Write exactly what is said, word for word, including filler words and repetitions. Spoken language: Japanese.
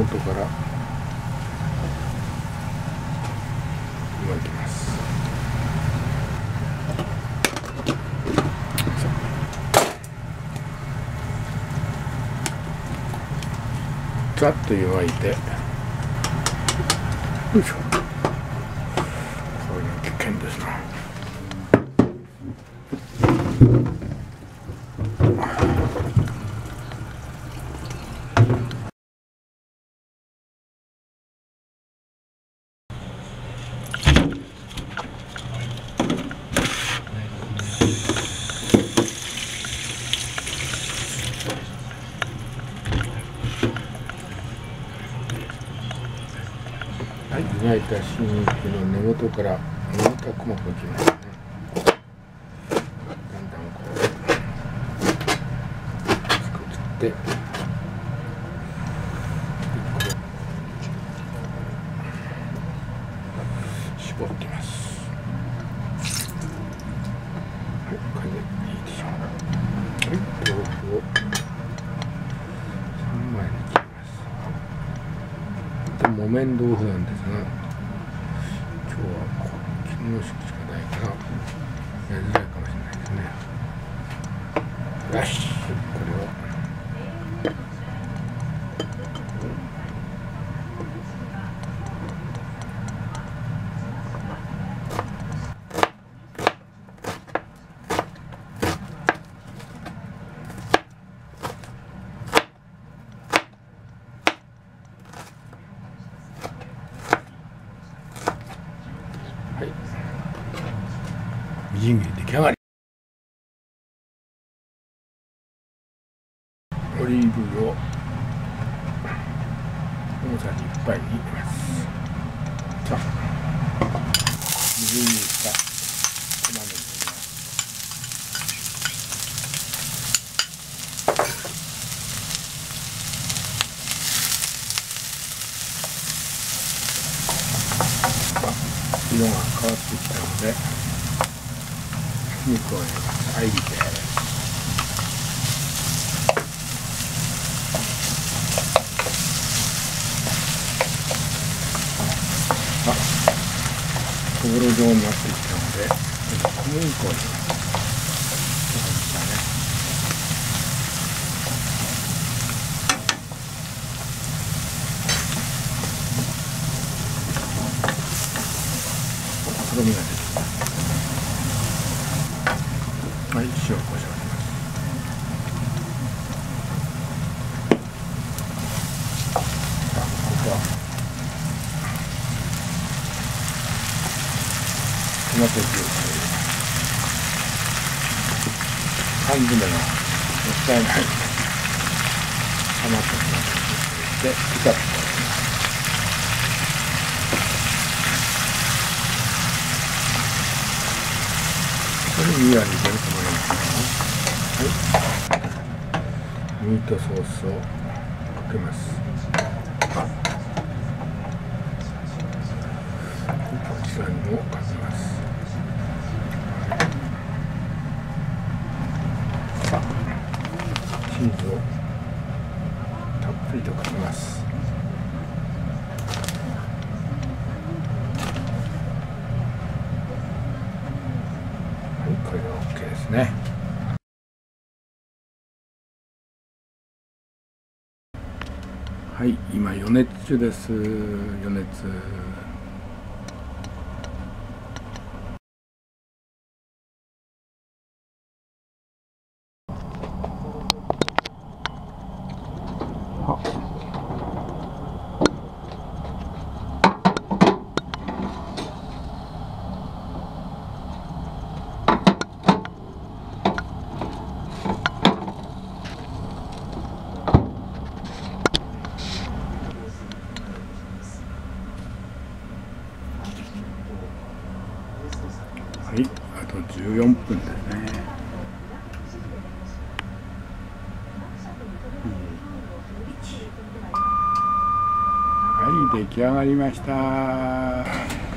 元から動きます。ざっと湯がいて、よいしょ。これが危険ですな。はい、湯がいた新肉の根元から根元は細く落ちますね。だんだんこう作って絞ってます。はい、これでいいでしょう。はい、豆腐をさんまいに切ります。木綿豆腐なんですが、今日は絹の式しかないからやりづらいかもしれないですね。よし、これをはい、みじん切り出来上がり。オリーブを大さじいっぱいに入れます。さあ、みじん切りした玉ねぎを入れます。色が変わってきたので肉を入れます。合いびきです。あ、そぼろ状になってきたので小麦粉を入れます。とろみが出てきます。はい、塩コショウ入れます。さあ、ここはトマトジュースを入れます。缶詰のもったいない余ったトマトジュースを入れてピカピカ。これにやりでると思いますね。はい、ミートソースをかけます。こちらにもかけます。さあ、チーズをたっぷりとかけます。これで OK ですね。はい、今予熱中です。予熱。はい、あとじゅうよんぷんですね。はい、出来上がりました。